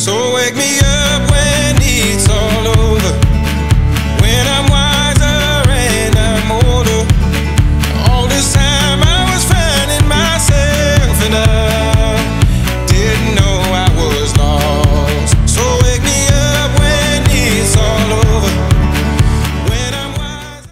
So wake me up when it's all over, when I'm wiser and I'm older. All this time I was finding myself and I didn't know I was lost. So wake me up when it's all over, when I'm wiser.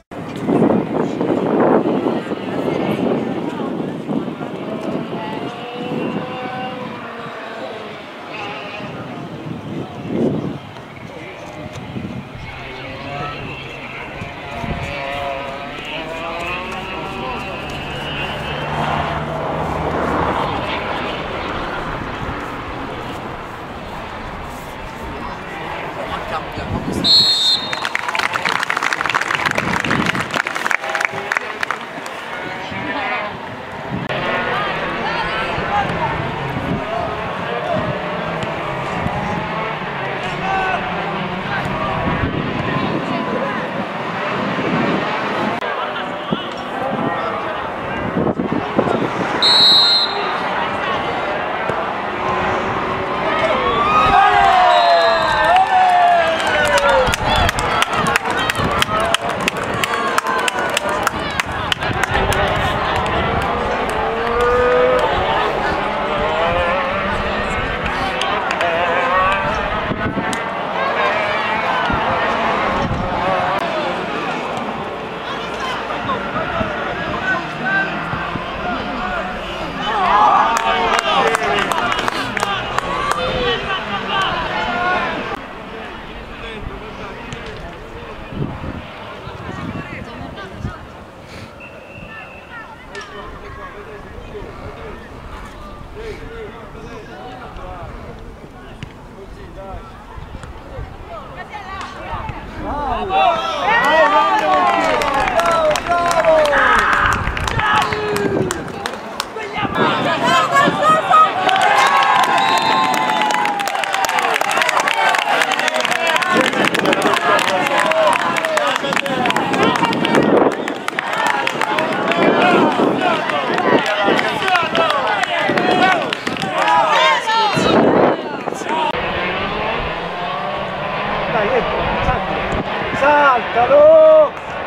Saltalo!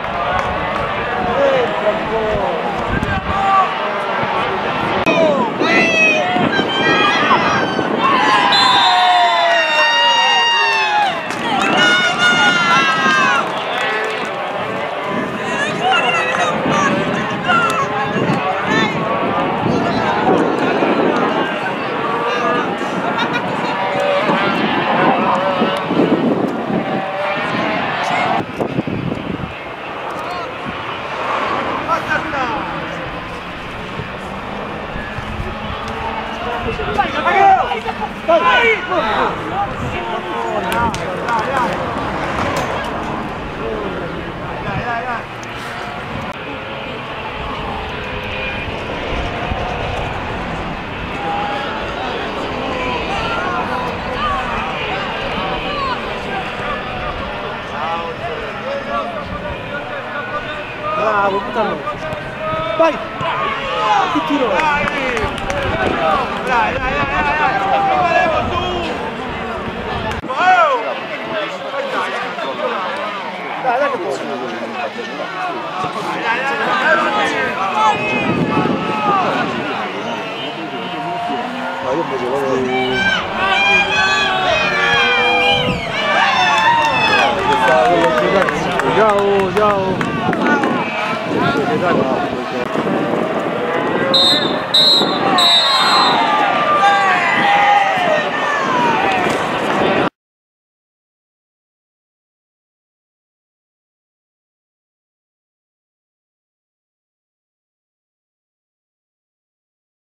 Entra un po'! Bravo, buttalo! Vai! Che tiro! Dai, dai, dai, dai! Dai, dai che posso! Ciao, ciao!